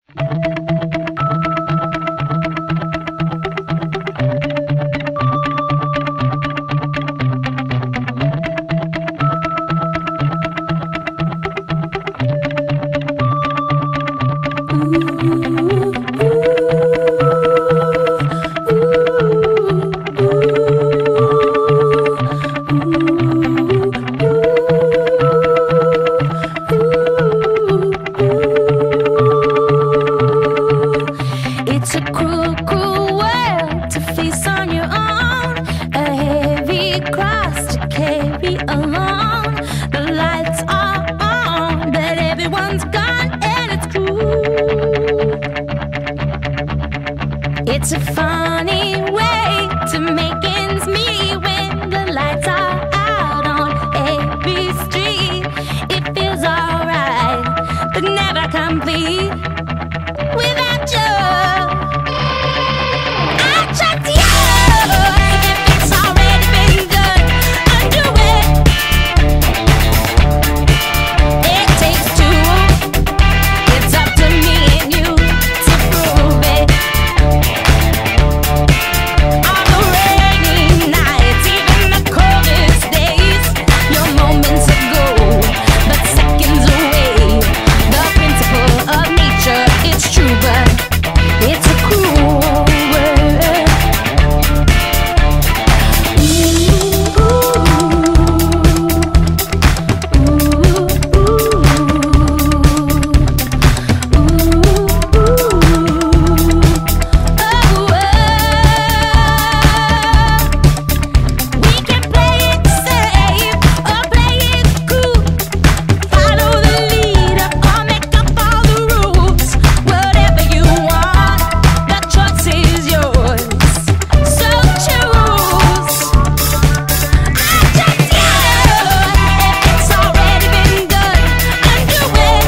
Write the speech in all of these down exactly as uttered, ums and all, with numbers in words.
It's a funny way to make ends meet when the lights are out on every street. It feels alright, but never complete without you. I trust you. If it's already been done, undo it. It takes two. It's up to me and you to prove it. On the rainy nights, even the coldest days, your moments are gold, but seconds away. The principle of nature, it's true, but it's a cruel world. Ooh, ooh, ooh, we can play it safe or play it cool. Follow the leader or make up all the rules. Whatever you want, the choice is yours. So choose. I trust you. If it's already been done, undo it.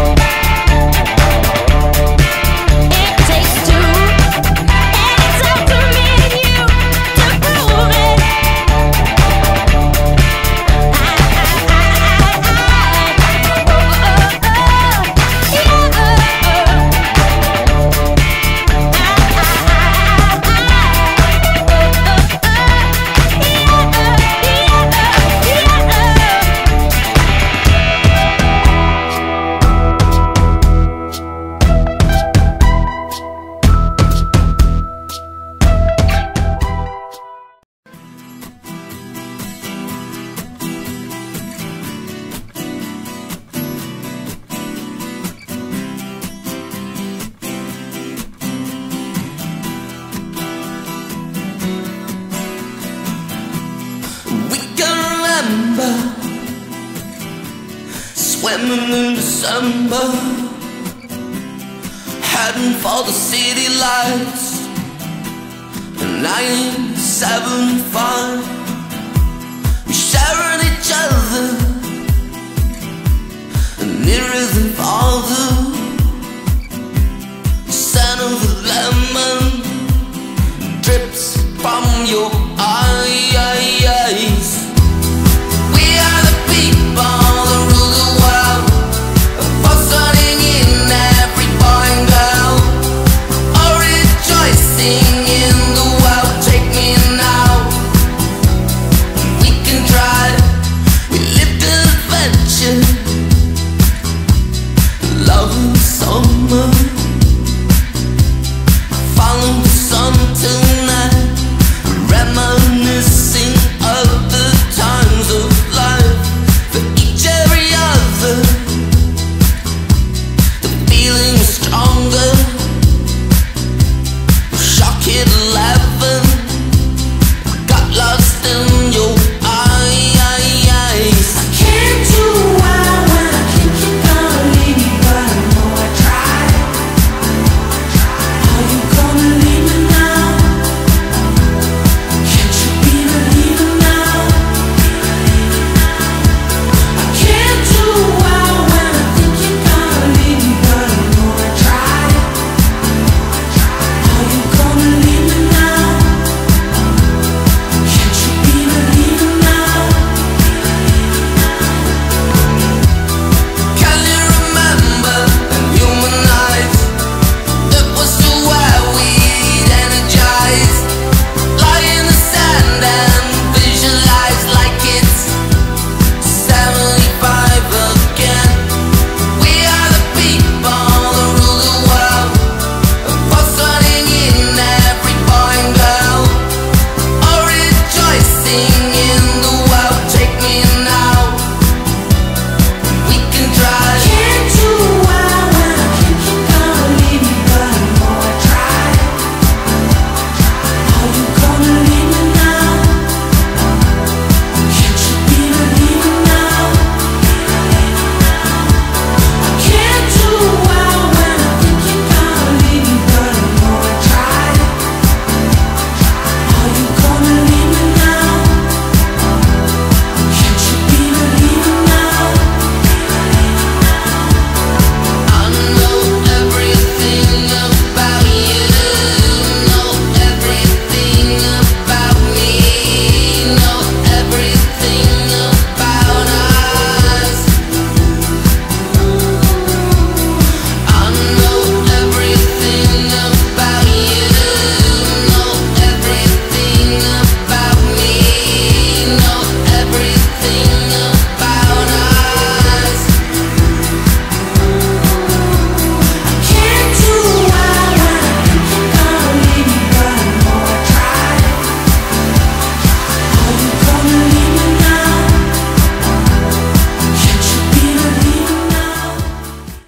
It takes two, and it's up to me and you to prove it. We can remember swimming in December, heading for the city lights in nine seven five. We sharing each other nearer than farther. Scent of the lemon